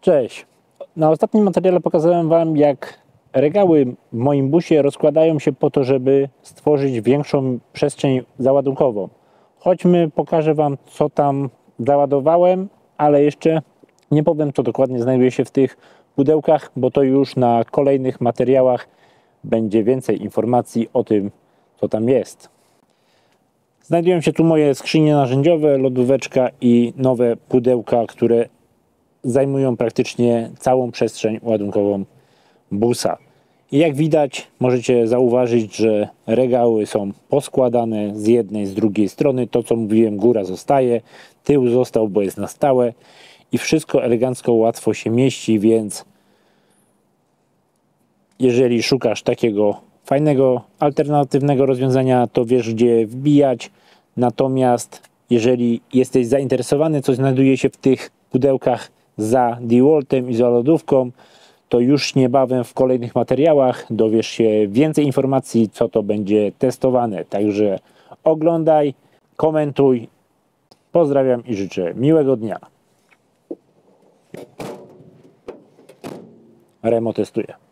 Cześć! Na ostatnim materiale pokazałem Wam, jak regały w moim busie rozkładają się po to, żeby stworzyć większą przestrzeń załadunkową. Chodźmy, pokażę Wam, co tam załadowałem, ale jeszcze nie powiem, co dokładnie znajduje się w tych pudełkach, bo to już na kolejnych materiałach będzie więcej informacji o tym, co tam jest. Znajdują się tu moje skrzynie narzędziowe, lodóweczka i nowe pudełka, które zajmują praktycznie całą przestrzeń ładunkową busa. I jak widać, możecie zauważyć, że regały są poskładane z jednej, z drugiej strony. To, co mówiłem, góra zostaje, tył został, bo jest na stałe i wszystko elegancko, łatwo się mieści, więc jeżeli szukasz takiego fajnego, alternatywnego rozwiązania, to wiesz, gdzie wbijać. Natomiast jeżeli jesteś zainteresowany, co znajduje się w tych pudełkach za DeWaltem i za lodówką, to już niebawem w kolejnych materiałach dowiesz się więcej informacji, co to będzie testowane. Także oglądaj, komentuj. Pozdrawiam i życzę miłego dnia. Remo testuje.